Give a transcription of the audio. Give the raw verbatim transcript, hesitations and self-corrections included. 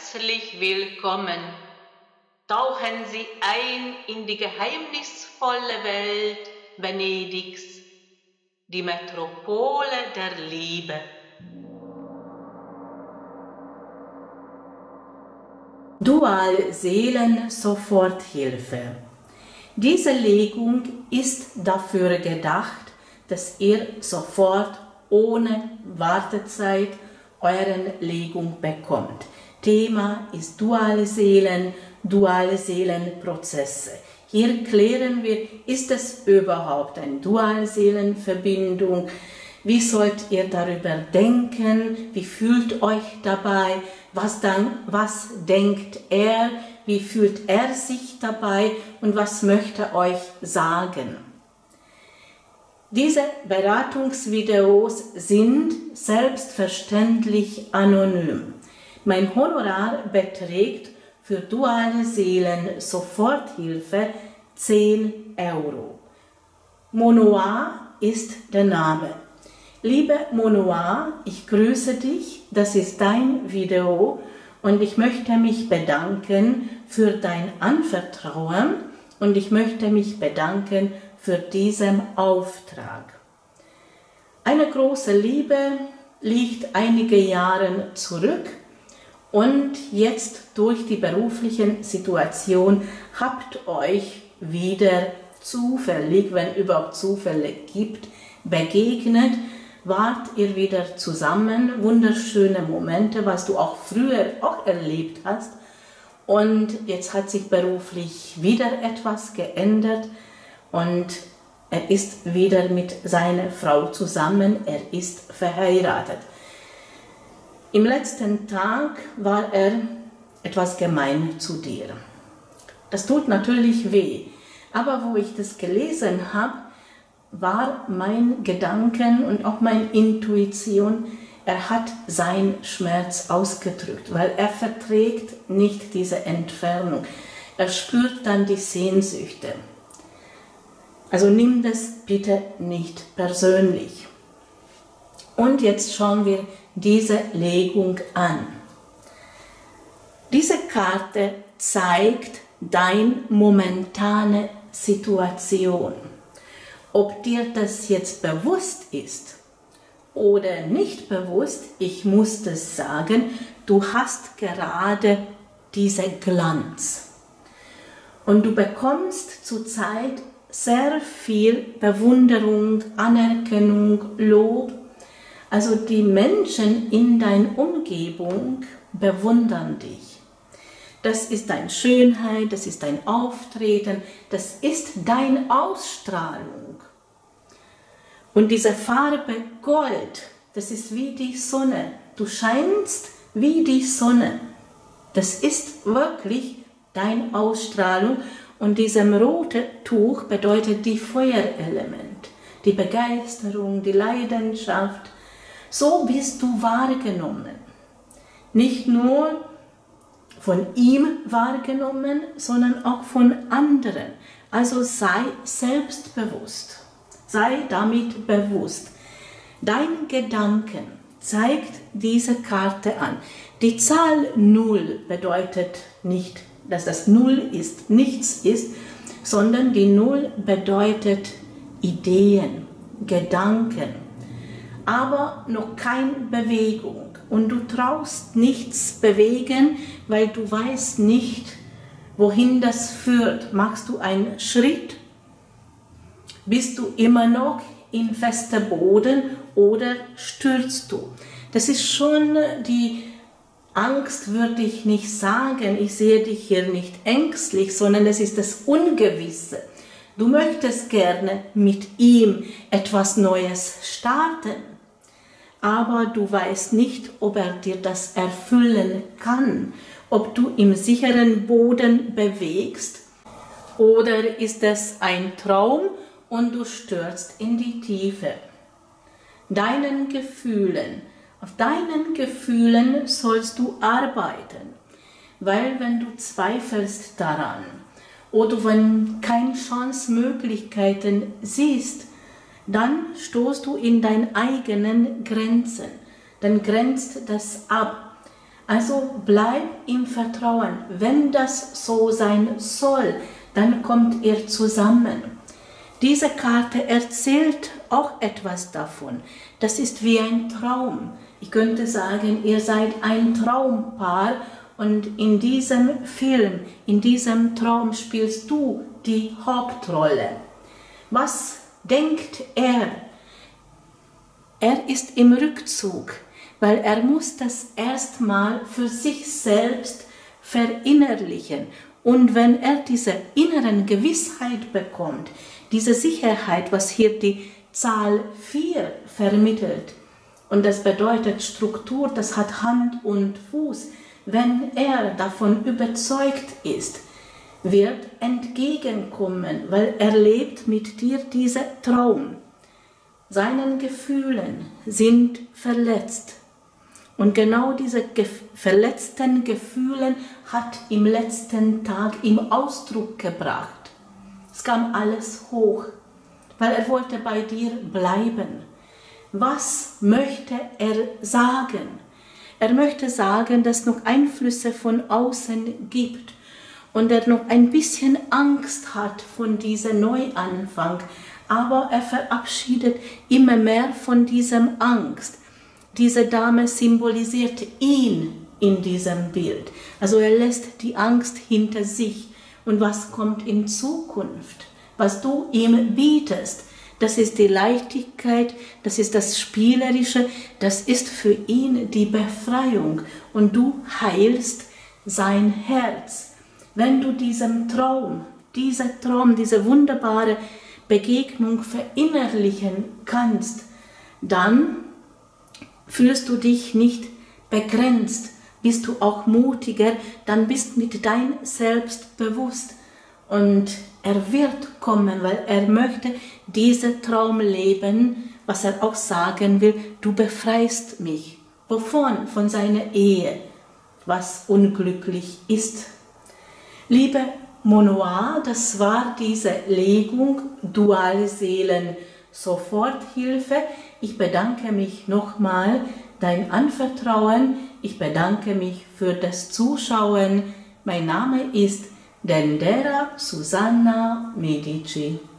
herzlich willkommen. Tauchen Sie ein in die geheimnisvolle Welt Venedigs, die Metropole der Liebe. Dual-Seelen-Soforthilfe. Diese Legung ist dafür gedacht, dass ihr sofort ohne Wartezeit euren Legung bekommt. Thema ist duale Seelen, duale Seelenprozesse. Hier klären wir, ist es überhaupt eine Dualseelenverbindung? Wie sollt ihr darüber denken? Wie fühlt euch dabei? Was, dann, was denkt er? Wie fühlt er sich dabei? Und was möchte euch sagen? Diese Beratungsvideos sind selbstverständlich anonym. Mein Honorar beträgt für duale Seelen Soforthilfe zehn Euro. Monoa ist der Name. Liebe Monoa, ich grüße dich, das ist dein Video und ich möchte mich bedanken für dein Anvertrauen und ich möchte mich bedanken für diesen Auftrag. Eine große Liebe liegt einige Jahre zurück und jetzt durch die berufliche Situation habt euch wieder zufällig, wenn überhaupt Zufälle gibt, begegnet, wart ihr wieder zusammen, wunderschöne Momente, was du auch früher auch erlebt hast und jetzt hat sich beruflich wieder etwas geändert und er ist wieder mit seiner Frau zusammen, er ist verheiratet. Im letzten Tag war er etwas gemein zu dir. Das tut natürlich weh, aber wo ich das gelesen habe, war mein Gedanken und auch meine Intuition, er hat seinen Schmerz ausgedrückt, weil er verträgt nicht diese Entfernung. Er spürt dann die Sehnsüchte. Also nimm das bitte nicht persönlich. Und jetzt schauen wir diese Legung an. Diese Karte zeigt deine momentane Situation. Ob dir das jetzt bewusst ist oder nicht bewusst, ich muss das sagen, du hast gerade diesen Glanz. Und du bekommst zurzeit sehr viel Bewunderung, Anerkennung, Lob. Also die Menschen in deiner Umgebung bewundern dich. Das ist deine Schönheit, das ist dein Auftreten, das ist deine Ausstrahlung. Und diese Farbe Gold, das ist wie die Sonne. Du scheinst wie die Sonne. Das ist wirklich deine Ausstrahlung. Und dieses rote Tuch bedeutet die Feuerelement, die Begeisterung, die Leidenschaft. So bist du wahrgenommen. Nicht nur von ihm wahrgenommen, sondern auch von anderen. Also sei selbstbewusst, sei damit bewusst. Dein Gedanken zeigt diese Karte an. Die Zahl null bedeutet nicht, dass das Null ist, nichts ist, sondern die Null bedeutet Ideen, Gedanken, aber noch keine Bewegung. Und du traust nichts bewegen, weil du weißt nicht, wohin das führt. Machst du einen Schritt? Bist du immer noch in fester Boden oder stürzt du? Das ist schon die Angst, würde ich nicht sagen. Ich sehe dich hier nicht ängstlich, sondern es ist das Ungewisse. Du möchtest gerne mit ihm etwas Neues starten, aber du weißt nicht, ob er dir das erfüllen kann, ob du im sicheren Boden bewegst oder ist es ein Traum und du stürzt in die Tiefe. Deinen Gefühlen, auf deinen Gefühlen sollst du arbeiten, weil wenn du zweifelst daran oder wenn keine Chance-Möglichkeiten siehst, dann stoßt du in deine eigenen Grenzen, dann grenzt das ab. Also bleib im Vertrauen. Wenn das so sein soll, dann kommt ihr zusammen. Diese Karte erzählt auch etwas davon. Das ist wie ein Traum. Ich könnte sagen, ihr seid ein Traumpaar und in diesem Film, in diesem Traum spielst du die Hauptrolle. Was denkt er? Er ist im Rückzug, weil er muss das erstmal für sich selbst verinnerlichen. Und wenn er diese inneren Gewissheit bekommt, diese Sicherheit, was hier die Zahl vier vermittelt, und das bedeutet Struktur, das hat Hand und Fuß, wenn er davon überzeugt ist, wird entgegenkommen, weil er lebt mit dir diesen Traum. Seine Gefühle sind verletzt. Und genau diese gef- verletzten Gefühle hat im letzten Tag im Ausdruck gebracht. Es kam alles hoch, weil er wollte bei dir bleiben. Was möchte er sagen? Er möchte sagen, dass es noch Einflüsse von außen gibt und er noch ein bisschen Angst hat von diesem Neuanfang, aber er verabschiedet immer mehr von diesem Angst. Diese Dame symbolisiert ihn in diesem Bild. Also er lässt die Angst hinter sich. Und was kommt in Zukunft? Was du ihm bietest, das ist die Leichtigkeit, das ist das Spielerische, das ist für ihn die Befreiung. Und du heilst sein Herz. Wenn du diesen Traum, dieser Traum, diese wunderbare Begegnung verinnerlichen kannst, dann fühlst du dich nicht begrenzt, bist du auch mutiger, dann bist mit dein Selbst bewusst. Und er wird kommen, weil er möchte diesen Traum leben, was er auch sagen will, du befreist mich. Wovon? Von seiner Ehe, was unglücklich ist. Liebe Monoa, das war diese Legung Dualseelen Soforthilfe. Ich bedanke mich nochmal dein Anvertrauen. Ich bedanke mich für das Zuschauen. Mein Name ist Dendera Susanna Medici.